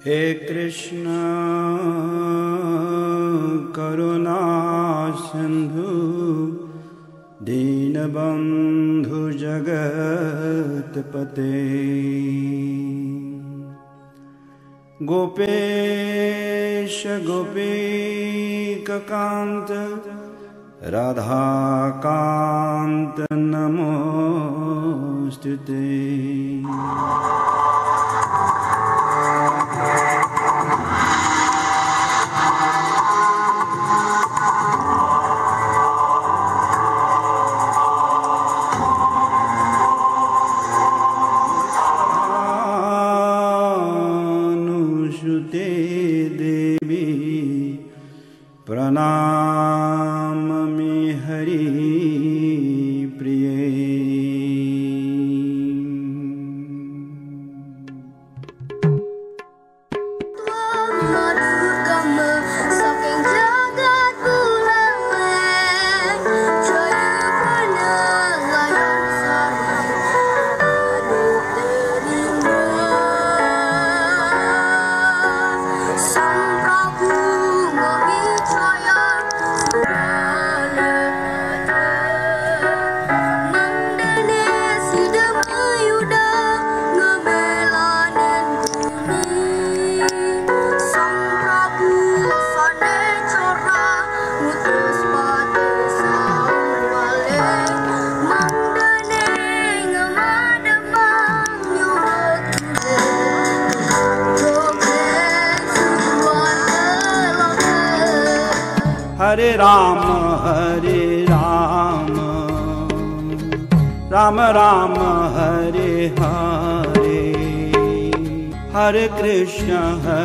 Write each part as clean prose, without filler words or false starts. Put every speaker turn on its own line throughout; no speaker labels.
हे कृष्ण करुणा सिंधु दीनबंधु जगतपते गोपेश गोपीकांत राधाकांत नमोस्तुते। प्रणामि हरि प्रिये। हरे राम राम राम हरे हरे, हरे कृष्ण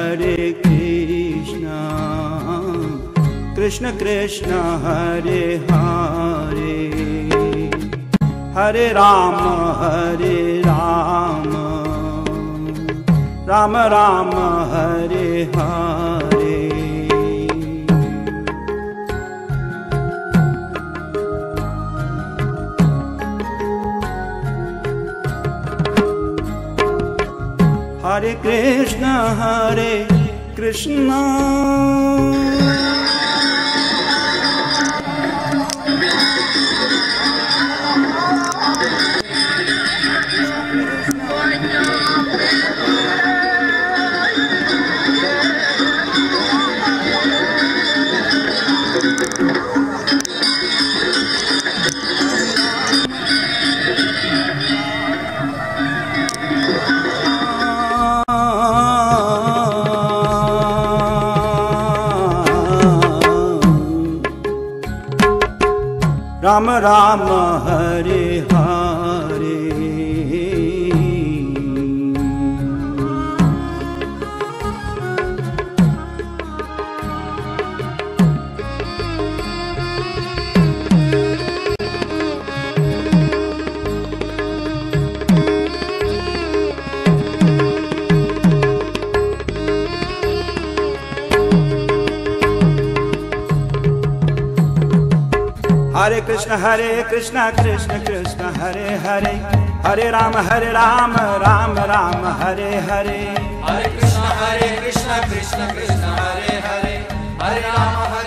कृष्ण कृष्ण हरे हरे, हरे राम राम राम हरे हरे। हरे कृष्ण राम राम हरे हरे। हरे कृष्ण कृष्ण कृष्ण हरे हरे, हरे राम राम राम हरे हरे।
हरे कृष्ण कृष्ण कृष्ण हरे हरे, हरे राम